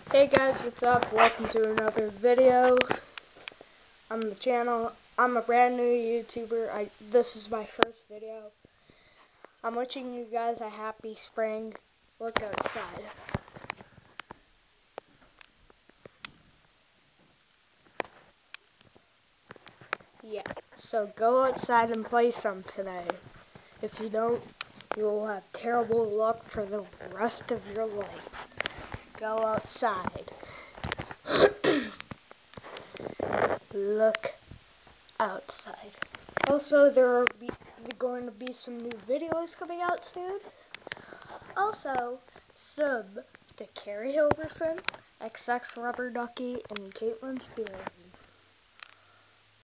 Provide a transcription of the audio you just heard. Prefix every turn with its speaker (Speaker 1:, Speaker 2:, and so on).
Speaker 1: Hey guys, what's up? Welcome to another video on the channel. I'm a brand new YouTuber. This is my first video. I'm wishing you guys a happy spring. Look outside. Yeah, so go outside and play some today. If you don't, you will have terrible luck for the rest of your life. Go outside. Look outside. Also, there are going to be some new videos coming out soon. Also, sub to Carrie Hilverson, XX Rubber Ducky, and Caitlin Spear.